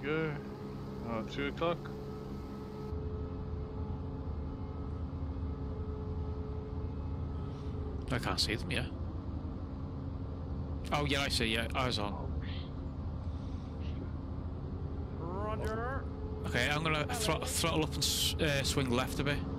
go. 2 o'clock. I can't see them yet. Oh yeah, I see. Yeah, eyes on. Roger. Okay, I'm gonna throttle up and swing left a bit.